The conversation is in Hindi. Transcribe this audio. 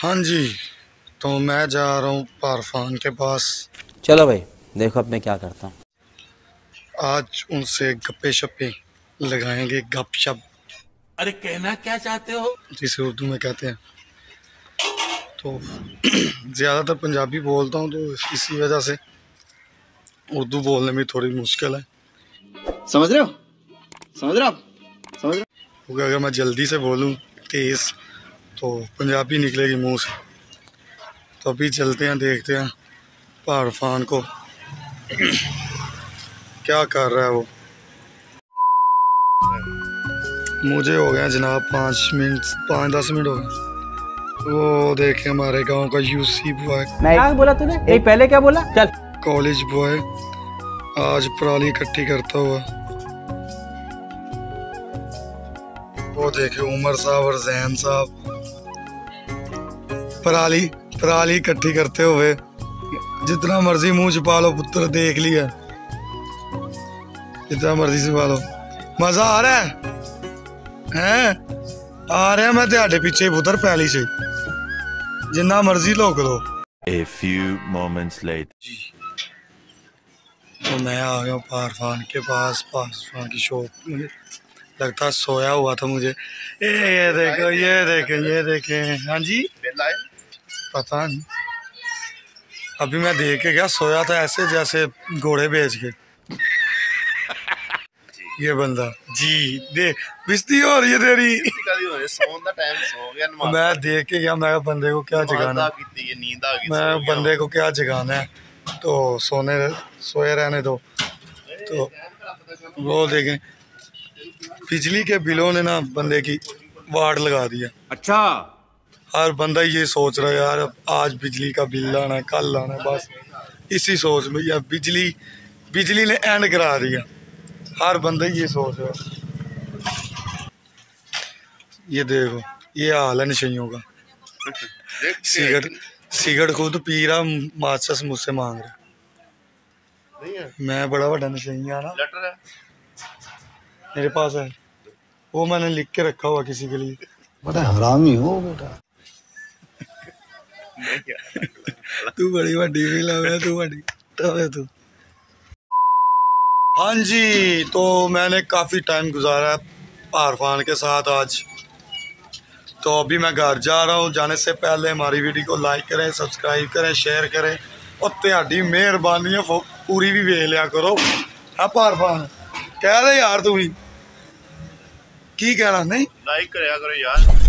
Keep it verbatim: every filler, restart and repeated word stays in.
हाँ जी, तो मैं जा रहा हूँ पारफान के पास। चलो भाई, देखो अब मैं क्या करता हूँ। आज उनसे गप्पे शप्पे लगाएंगे, गप शप। अरे कहना क्या चाहते हो? जिसे उर्दू में कहते हैं। तो ज़्यादातर पंजाबी बोलता हूँ, तो इसी वजह से उर्दू बोलने में थोड़ी मुश्किल है। समझ रहे हो समझ रहे हो आप समझ रहे हो? क्योंकि अगर मैं जल्दी से बोलूँ तेज़ तो पंजाबी निकलेगी मुंह से। तो अभी चलते हैं, देखते हैं पारफान को क्या कर रहा है वो। मुझे हो गया जनाब पाँच मिनट पाँच दस मिनट हो गए। वो देखे हमारे गांव का यूसी बॉय। क्या बोला तूने? नहीं, पहले क्या बोला? चल। कॉलेज बॉय आज पराली इकट्ठी करता हुआ। वो देखे उमर साहब और जैन साहब पराली पराली इकट्ठी करते हुए। जितना मर्जी मुंह छुपा लो पुत्र, देख लिया, जितना मर्जी छुपा लो। मजा आ रहा है हैं? आ रहा है। मैं तेरे पीछे पुत्र पहली से जितना मर्जी लोग लो। A few moments later. तो मैं आ गया पारफान के पास। पारफान की शॉप में लगता सोया हुआ था मुझे। ए, ये देखो ये देखें ये देखें। हाँ जी, पता नहीं, अभी मैं देख के गया, सोया था ऐसे जैसे घोड़े बेच के। ये बंदा जी दे बिस्ती हो रही है तेरी। मैं देख के गया, मैं बंदे को क्या जगाना, मैं बंदे को क्या जगाना है, तो सोने सोए रहने दो। तो वो देखें बिजली के बिलों ने ना बंदे की वाट लगा दिया। अच्छा, हर बंदा ये सोच रहा है यार आज बिजली का बिल लाना है, कल लाना है, बस इसी सोच में यार बिजली बिजली ने एंड करा दिया। हर बंदा ये सोच रहा है। ये देखो ये हाल है नशेइयों का। सिगरेट सिगरेट खुद पी रहा, माचिस मुझसे मांग रहा। मैं बड़ा बड़ा नशेइया ना, मेरे पास है, वो मैंने लिख के रखा हुआ किसी के लिए। बड़ा हरामी हो बेटा। तू बड़ी बड़ी फिल्म है, तू बड़ी तब है तू। हाँ जी, तो मैंने काफ़ी टाइम गुजारा पारफान के साथ आज। तो अभी मैं घर जा रहा हूँ। जाने से पहले हमारी वीडियो को लाइक करें, सब्सक्राइब करें, शेयर करें और तेरी मेहरबानी है पूरी भी वेख लिया करो। है पारफान कह रहे यार, तू ही की कहना नहीं, लाइक करा करो यार।